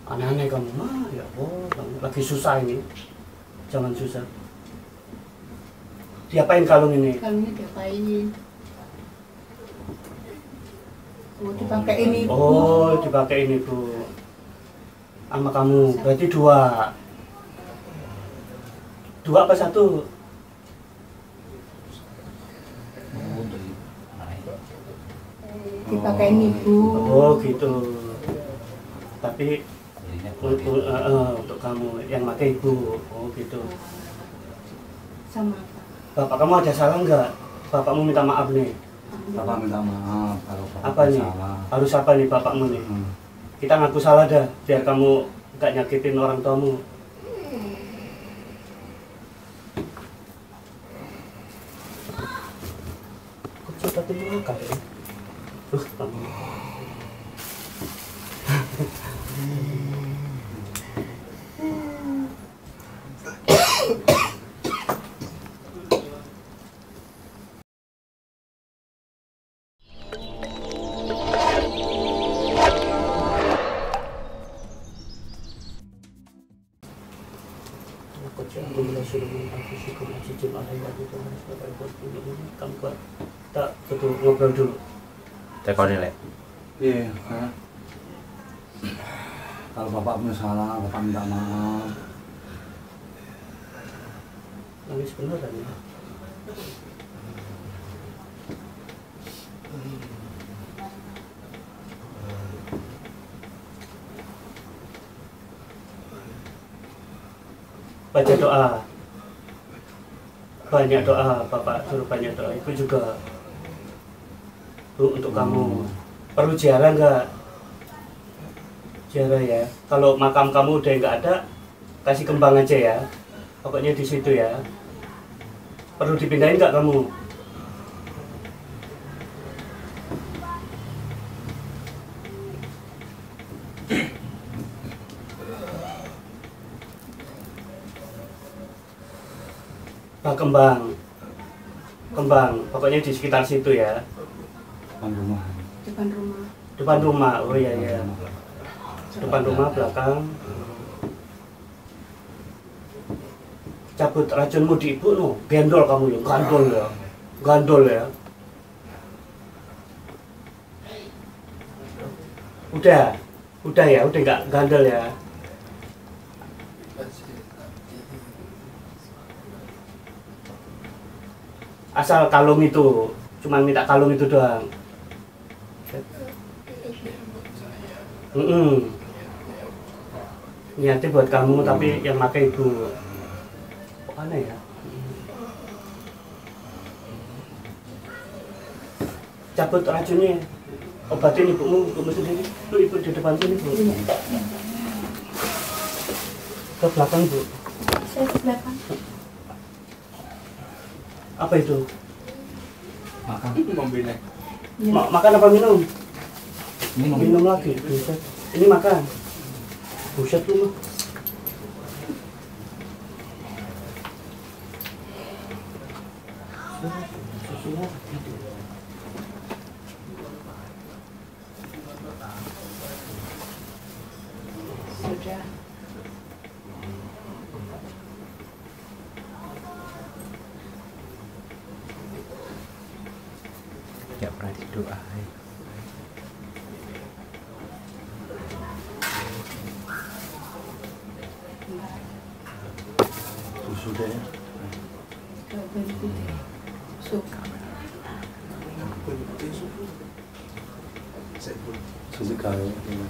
Aneh-aneh kamu, ya Allah, lagi susah ini. Jangan susah. Diapain kalung ini? Kalungnya diapain? Oh, dipakai ini. Oh, dipakai ini, Bu. Sama kamu, berarti 2. 2 apa 1? Dipakai ini, Bu. Oh, gitu. Tapi untuk kamu yang pakai Ibu. Oh, gitu. Sama Bapak kamu ada salah nggak? Bapakmu minta maaf nih. Bapak minta maaf kalau bapak Apa nih? salah. Harus apa nih bapakmu nih? Kita ngaku salah dah, biar kamu nggak nyakitin orang tuamu. Kok coba timbul akal ya? Kamu. Kita betul ngobrol dulu. Tekonin lek. Iya, kalau bapak punya salah, bapak minta maaf. Nangis beneran ya? Baca doa. Banyak doa, Bapak suruh banyak doa. Itu juga Bu, untuk kamu. Perlu ziarah nggak? Ziarah ya. Kalau makam kamu udah nggak ada, kasih kembang aja ya. Pokoknya di situ ya. Perlu dipindahin nggak kamu? Kembang, pokoknya di sekitar situ ya. Depan rumah. depan rumah. Depan rumah, oh iya ya. Depan rumah, belakang. Cabut racunmu di ibu, no. Gendol kamu ya, gandol ya. Udah ya, udah nggak gandol ya. Asal kalung itu, cuman minta kalung itu doang. Niatnya buat kamu, tapi yang pakai ibu. Kok aneh ya? Cabut racunnya, obatin ibumu sendiri. Lu ibu di depan sini, Bu. Ke belakang, Bu. Saya ke belakang. Apa itu? Makan. Membelek. Makan apa minum? Minum. Minum lagi. Buset. Ini makan. Buset lu mah. Susunya gitu. Sudah. Gak pernah didoain. Susu deh. Suka. Susu kau.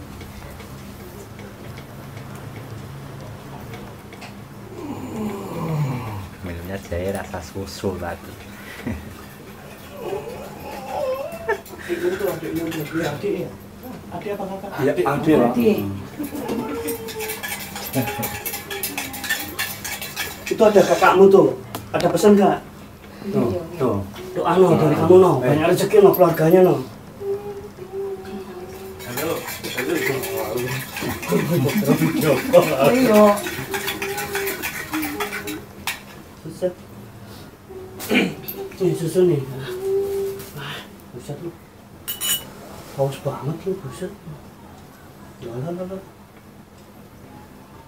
Minumnya jahe rasa susu tadi. Itu adiknya udah adik ya? Adik apa kakak? Iya, adik lah. Itu ada kakakmu tuh. Ada pesan nggak? Tuh. Doa no dari kamu no. Banyak rezeki no keluarganya no. Ayo. Buset. Nih susu nih. Buset lu. Haus banget lu, buset. Lah.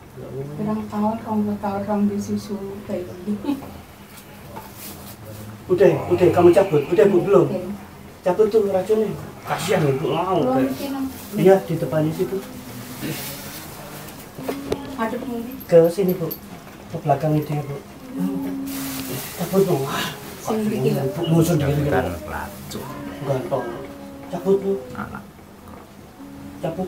Berang tahun orang disusu bayi. Udah, kamu cabut. Udah Bu, belum? Cabut tuh racunnya. Kasihan Bu, mau. Iya, di depannya situ. Aduk mungkin. Ke sini Bu, ke belakang itu ya Bu. Cabut dong. Sini dikit lah. Bu, musuh diri Kan kan. racun. Gantong. Cabut Bu, Anak. cabut.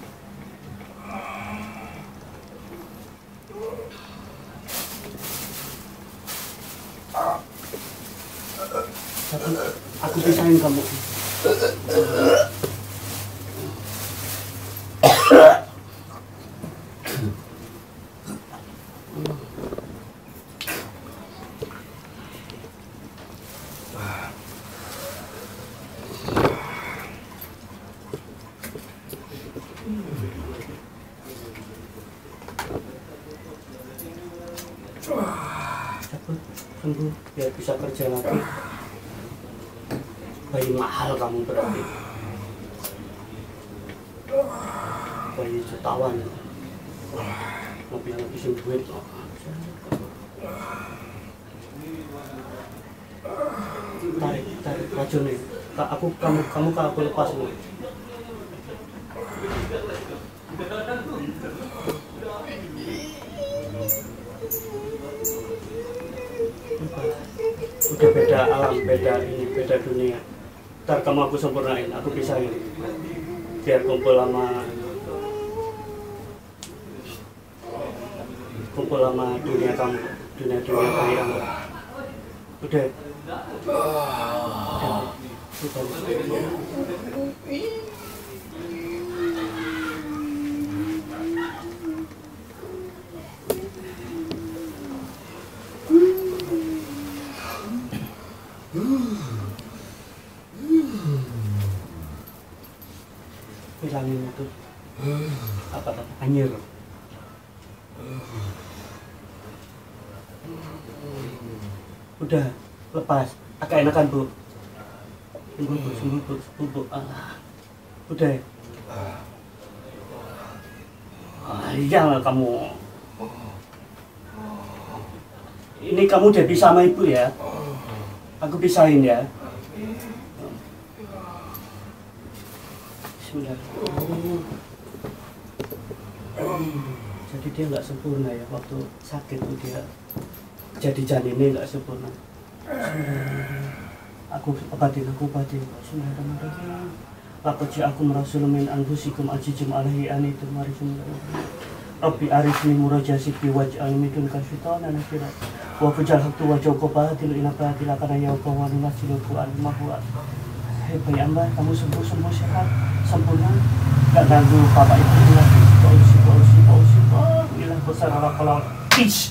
Cabut. Aku pisahin kamu. Cabut, sembuh, biar bisa kerja lagi. Bayi mahal kamu berarti. Bayi jutawan. Mobil ngabisin duit. Tarik racunnya. Kamu aku lepas Bu. Udah beda alam, beda dunia. Ntar kamu aku sempurnain, aku pisahin. Biar kumpul sama dunia kamu, dunia bayi kamu. Udah. Bilangin itu apa anjir. Udah lepas, agak enakan Bu. Sembuh Bu. Udah. Iya kamu. Ini kamu udah bisa sama Ibu ya. Aku pisahin ya. Bismillah. Jadi dia nggak sempurna ya, waktu sakit tuh dia jadi janinnya nggak sempurna. Aku obatin. Bismillahirrahmanirrahim. Laqad ja'akum rasulun min anfusikum azizun 'alaihi anittum harisun 'alaihi. Rabbi arifni murajasibi waj'al midun kasyaitan anafira wa fujal haktu wa jawqa batil ina batila kana yauqa wa nasiluku al-mahwa. Hei bayi Amba, kamu sembuh sehat, sempurna, gak ganggu bapak ibu lagi. Pausi. Inilah besar ala kalau ish.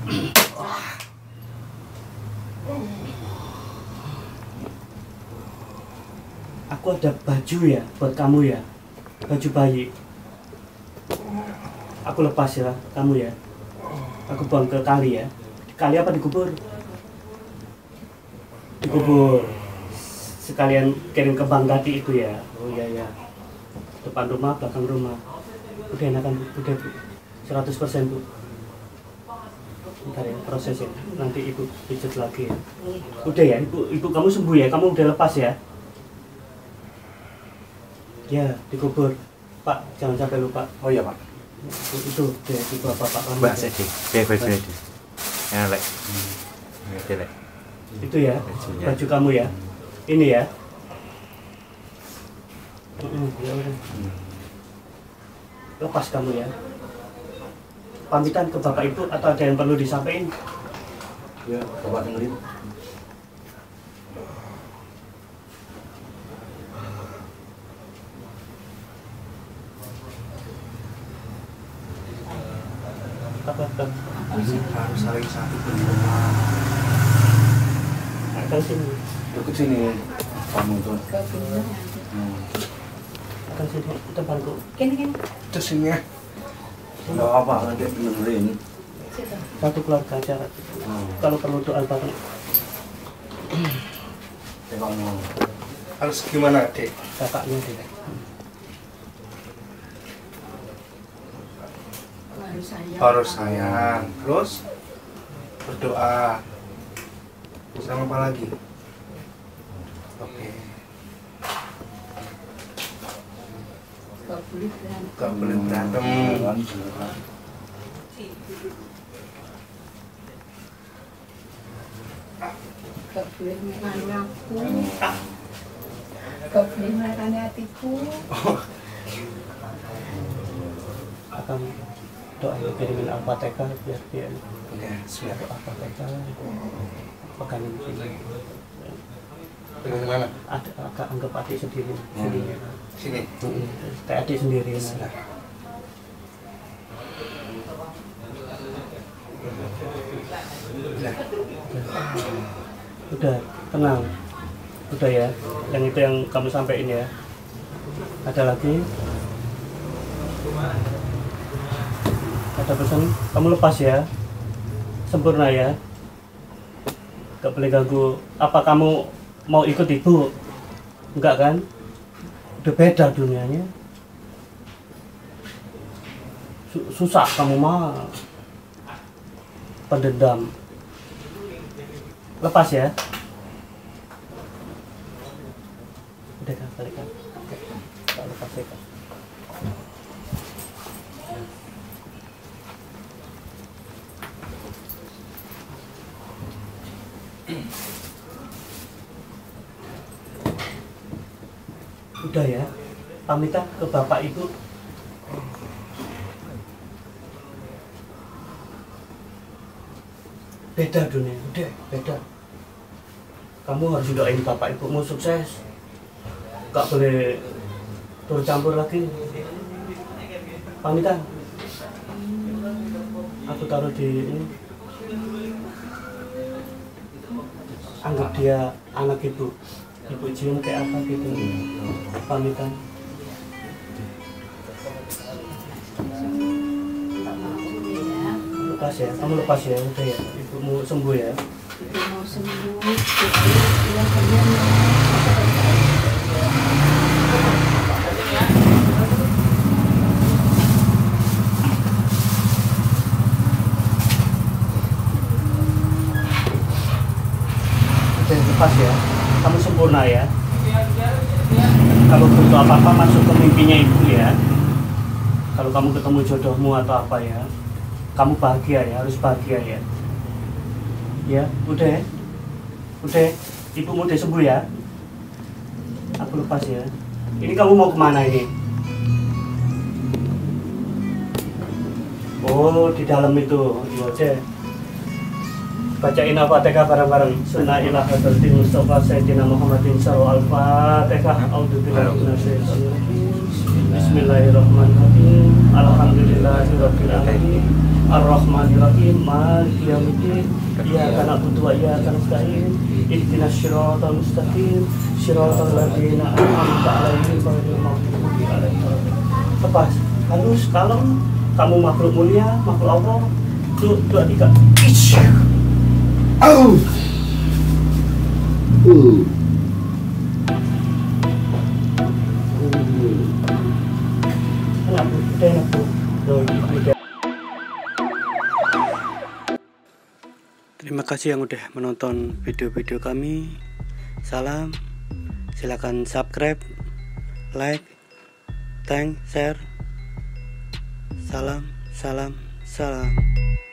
Aku ada baju ya buat kamu ya, baju bayi. Aku lepas ya, kamu ya. Aku buang ke kali ya. Kali apa dikubur? Dikubur. Sekalian kirim ke bank tadi itu ya. Oh iya. Depan rumah, belakang rumah. Udah enakan Bu, udah Bu. 100% Bu. Bentar ya, prosesnya. Nanti Ibu pijat lagi ya. Udah ya, Ibu kamu sembuh ya, kamu udah lepas ya. Ya, dikubur. Pak, jangan sampai lupa. Oh iya Pak. Itu deh di bapak kamu. Mbak sedih. Baik. Yang lek. Lek. Itu ya, baju kamu ya. Ini ya. Ya udah. Lepas kamu ya. Pamitan ke bapak ibu atau ada yang perlu disampaikan? Ya, Bapak dengerin. Apa? Harus saling satu di rumah. Akan sini. Ikut sini kamu tuh. Ke pindah Akan sini depanku. Kini. Terus sini ya. Enggak apa, nanti dengerin. Satu keluarga acara. Kalau perlu doa bareng. Kamu Harus gimana, Dek? Kakaknya deh. Harus sayang. Harus sayang. Terus berdoa. Sama apa lagi? Oke. Gak boleh berantem. Gak boleh berantem. Gak boleh merani aku. Gak boleh merani hatiku. Akan doa kirimin Al-Fatihah biar dia Oke, siap. doa Al-Fatihah pegang ini. Dengan mana? Agak anggap adik sendiri sini. Sini. Kayak adik sendiri. Nah. Udah tenang, udah ya. Yang itu yang kamu sampaikan ya. Ada lagi? Ada pesan? Kamu lepas ya. Sempurna ya. Gak boleh ganggu. Apa kamu mau ikut ibu? Enggak kan? Udah beda dunianya. Susah kamu mah. Pendendam. Lepas ya. Udah kan, balik kan. Oke. Lepas ya kan. Udah ya, pamitan ke bapak ibu. Beda dunia, udah beda. Kamu harus doain bapak ibumu sukses. Gak boleh turut campur lagi. Pamitan. Aku taruh di ini. Anggap dia anak ibu. Ibu cium kayak apa gitu. Pamitan. Lepas ya, kamu lepas ya, udah ya. Ibumu sembuh ya. Ibu mau sembuh. Dia kalian. Udah lepas ya. Kamu sempurna ya. Kalau butuh apa-apa masuk ke mimpinya ibu ya. Kalau kamu ketemu jodohmu atau apa ya, kamu bahagia ya, harus bahagia ya. Ya, udah ya. Udah, ibumu udah sembuh ya. Aku lepas ya. Ini kamu mau kemana ini? Oh, di dalam itu. Iya, Cek. Bacain Al-Fatihah bareng-bareng. Sunnah ilaha hadratin Mustafa Sayyidina Muhammadin sallallahu Al-Fatihah. A'udzubillahi minasyaitonir rajim. Bismillahirrahmanirrahim. Alhamdulillahirabbil alamin. Ar-Rahmanir-Rahim. Maliki yaumiddin. Iyyaka na'budu wa iyyaka nasta'in. Ihdinas siratal mustaqim. Siratal ladzina an'amta 'alaihim ghairil maghdubi 'alaihim waladdallin. Lepas. Halus, kalem. Kamu makhluk mulia, makhluk Allah. 2, 3. Au! Enak bu, udah enak bu. Udah. Terima kasih yang udah menonton video-video kami. Salam. Silakan subscribe, like, thank, share. Salam, salam, salam.